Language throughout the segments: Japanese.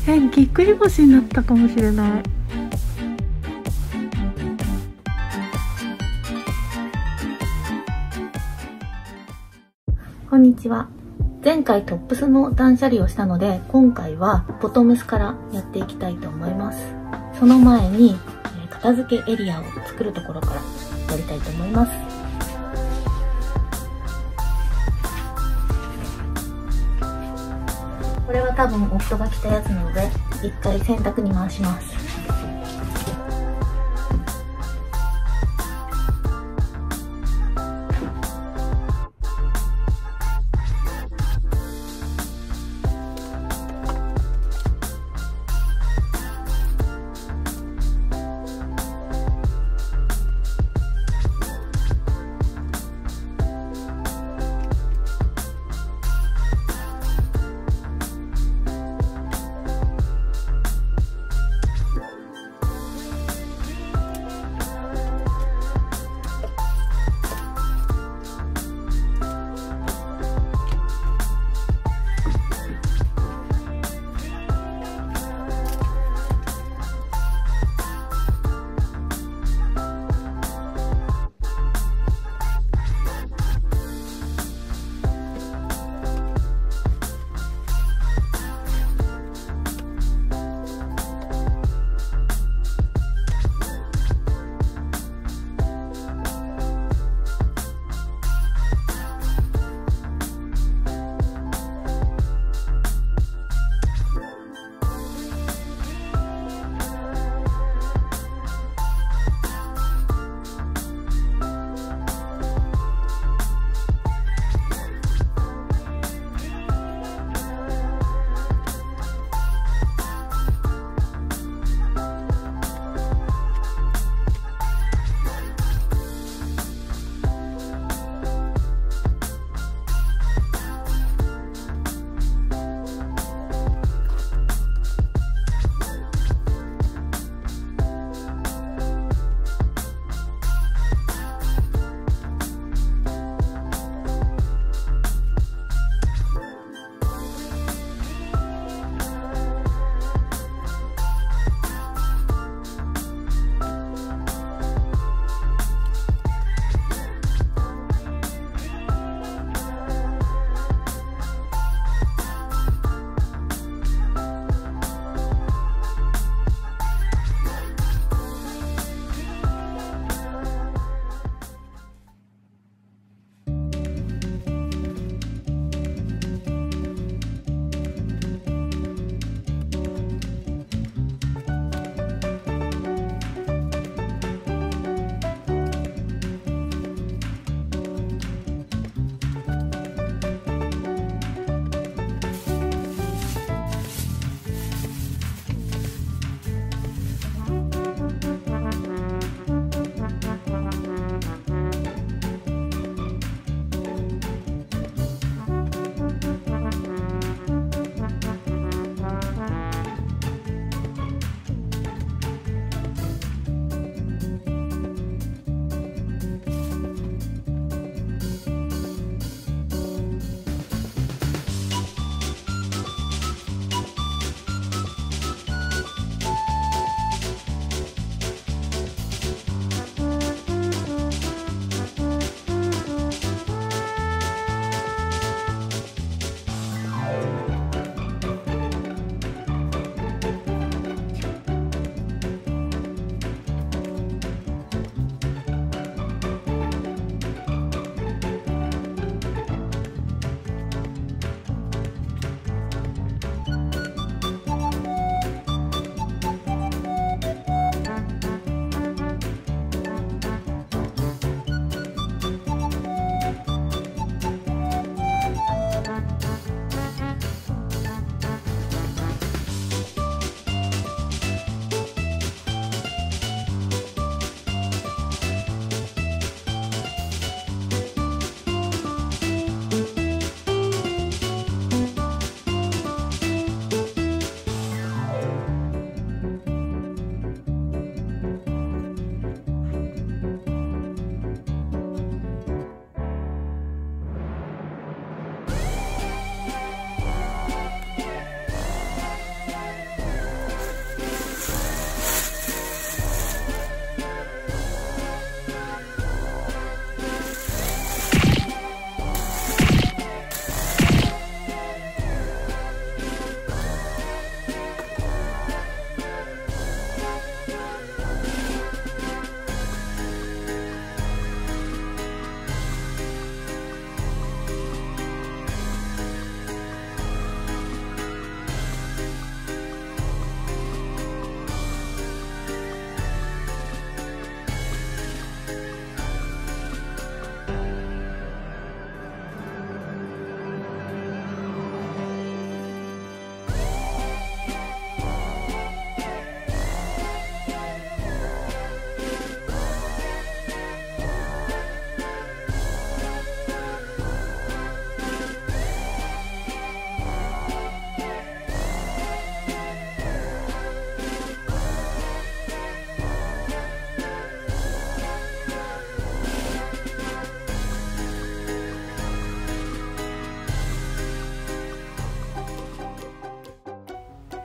ぎっくり腰になったかもしれない。こんにちは。前回トップスの断捨離をしたので、今回はボトムスからやっていきたいと思います。その前に片付けエリアを作るところからやりたいと思います。これは多分夫が着たやつなので、一回洗濯に回します。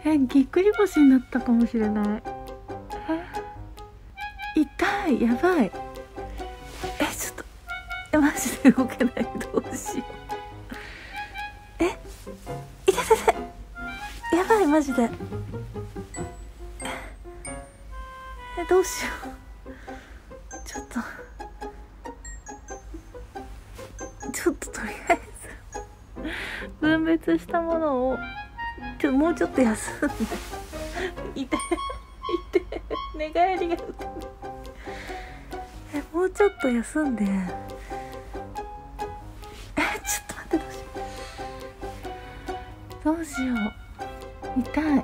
ぎっくり腰になったかもしれない。痛い、やばい。ちょっとマジで動けない。どうしよう。痛い痛い、やばい、マジで。どうしよう。ちょっととりあえず分別したものをもうちょっと休んで痛い寝返りが打てない。もうちょっと休んで、ちょっと待って、どうしよう。痛い。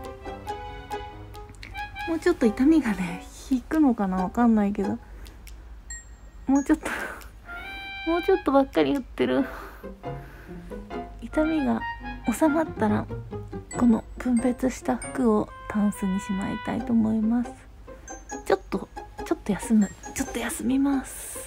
もうちょっと痛みがね引くのかな、わかんないけど、もうちょっとばっかり言ってる。痛みが収まったらこの分別した服をタンスにしまいたいと思います。ちょっと休みます。